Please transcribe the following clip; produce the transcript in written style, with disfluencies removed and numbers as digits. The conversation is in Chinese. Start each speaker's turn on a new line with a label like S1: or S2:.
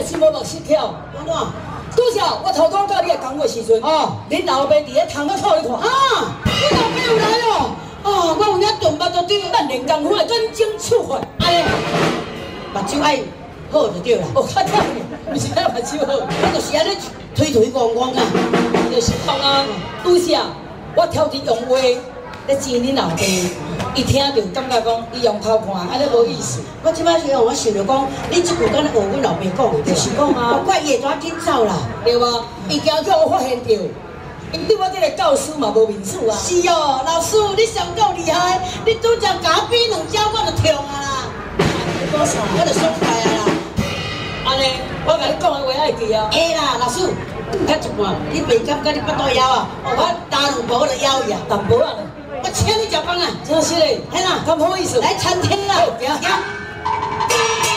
S1: 是无目失跳。
S2: 安怎？
S1: 拄则我偷偷到你的工的时阵，恁老爸伫咧窗口靠你看。
S2: 你老爸有来哦？我有影顿目就对。
S1: 咱练功夫的真情处罚。
S2: 安尼，目睭爱好就对啦。
S1: 较忝呢，毋是爱目睭好，
S2: 我就是安尼推晃晃啊。
S1: 就是讲啊，拄则我挑剔用话咧争恁老爸，伊听着感觉讲伊用头看，安尼无意思。
S2: 我即摆是让我想着讲，你即句敢若学阮老爸讲的，
S1: 就是讲啊，
S2: 我怪伊会怎紧走啦？
S1: 对吧？伊惊叫我发现着，因对我这个教师嘛无面子啊。
S2: 是哦，老师你上够厉害，你拄则甲我比两招我就痛啊啦。
S1: 多少？
S2: 我就爽快啊啦。
S1: 安尼，我甲你讲的话爱记啊。
S2: 会啦，老师，较一半，你袂感觉你腹肚枵啊？我打两步我就枵伊啊。
S1: 淡薄啊，
S2: 我请你食饭啊。
S1: 真是嘞，
S2: 嘿啦，
S1: 咁好意思。
S2: 来餐厅啦。
S1: 行。